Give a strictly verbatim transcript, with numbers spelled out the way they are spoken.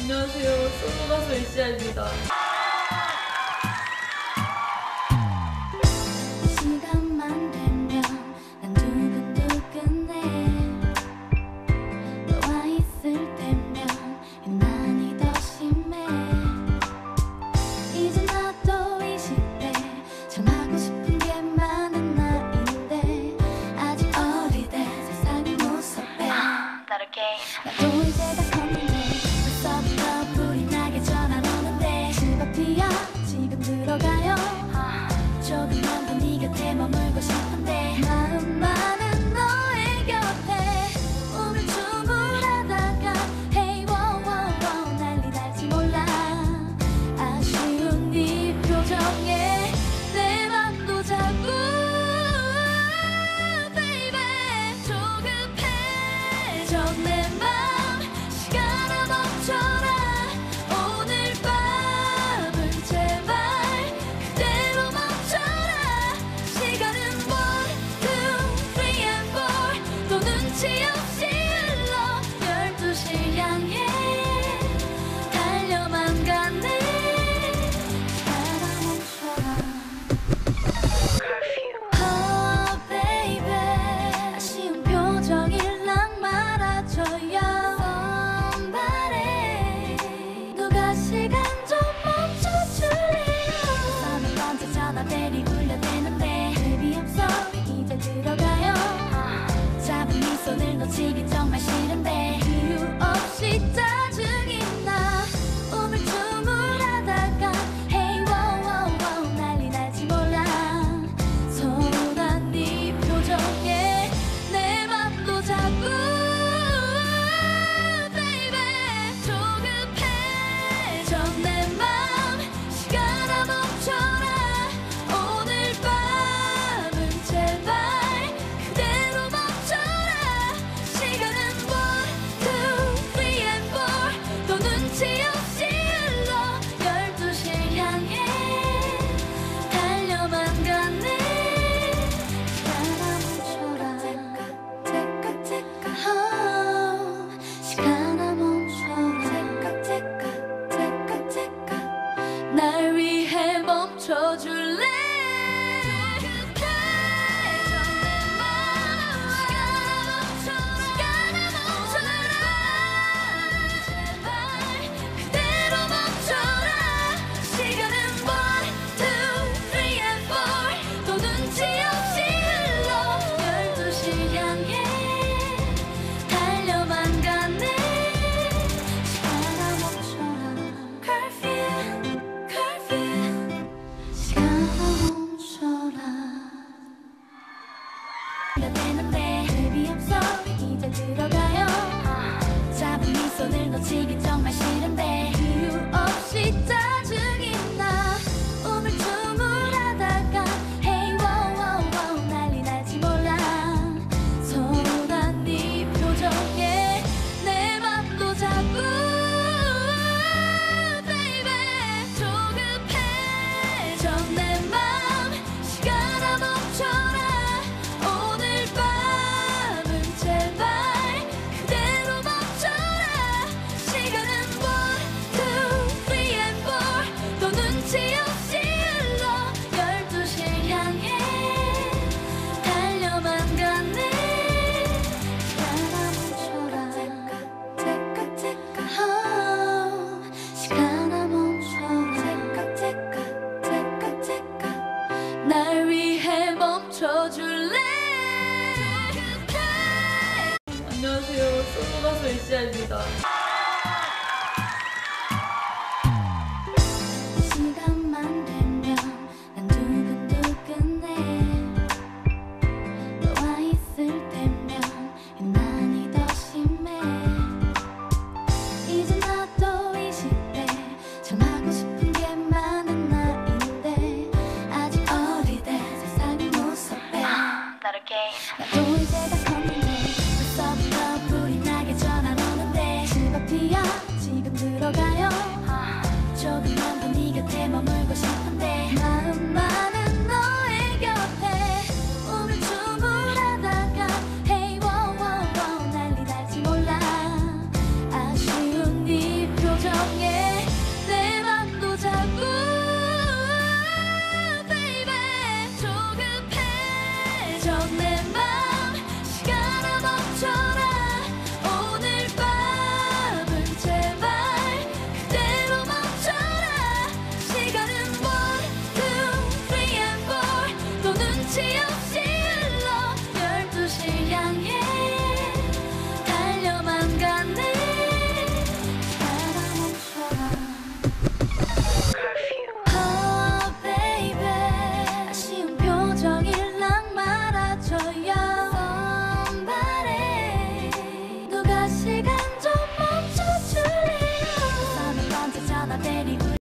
안녕하세요. 솔로 가수 엔씨.A 입니다. 시간만 되면 난 두근두근해. 너와 있을 때면 유난히 더 심해. 이제 나도 이십 대 전하고 싶은 게 많은 나인데 아직 어리대 세상이 무섭대. 나도 이제 다 컸는데 벌써부터 불이 나게 전화 오는데 집 앞이야 지금 들어가요. 조금만 더 네 곁에 머물고 싶은데 마음만은 너의 곁에 우물쭈물하다가 Hey wow wow wow 난리 날지 몰라. 아쉬운 네 표정에 내 맘도 자꾸 baby 조급해져 내 맘. 시간아 멈춰라. 오늘 밤은 제발 그대로 멈춰라. 시간은 one, two, three and four 또 눈치 없이 흘러 열두 시를 향해 달려만 가네. 시간아 멈춰라. Oh baby 아쉬운 표정일랑 말아줘요. Somebody 누가 시간 좀 멈춰줄래요. 밤에 번째 전화벨이 울려대는데 baby I'm sorry 이제 들어가요. 잡은 네 손을 놓치기 정말 싫은데 이유 없이 짜증이 나. 우물쭈물하다가 Hey wow wow wow 난리 날지 몰라. 서운한 네 표정에 내 맘도 자꾸 baby 조급해져 내 맘. 시간아 멈춰라. 오늘 밤은 제발 그대로 멈춰라. 시간은 one, two, three and four 또 눈치 없이 흘러 열두 시를 향해 달려만 가네. 시간아 멈춰라. 날 위해 멈춰줄래. 시간아 멈춰라. 제발 그대로 멈춰라. 시간은 one, two, three and four 또 눈치 없이 흘러 열두 시를 향해 달려만 가네. 시간아 멈춰라. Curfew, curfew. 시간아 멈춰라. 되는데 baby I'm sorry 이제 들어가요. 잡은 네 손을 놓치기 정말 싫은데 이유 없이 짜증이 나. 우물쭈물하다가 Hey wow wow wow 난리 날지 몰라. 서운한 네 표정에 내 맘도 자꾸 baby 조급해져 내 맘. 시간아 멈춰라. 오늘 밤은 제발 그대로 멈춰라. 시간은 one, two, three and four 또 눈치 없이 흘러 열두 시를 향해 달려만 가네. 시간아 멈춰라. 날 위해 멈춰줄래. 안녕하세요. 솔로 가수 엔씨.A입니다. 시간만 되면 난 두근두근해. 너와 있을 때면 유난히 더 심해. 이제 나도 이십 대 전하고 싶은 게 많은 나인데 아직 어리대 세상이 무섭대. 나도 이제 다 컸는데 벌써부터 불이 나게 전화 오는데 집 앞이야 지금 들어가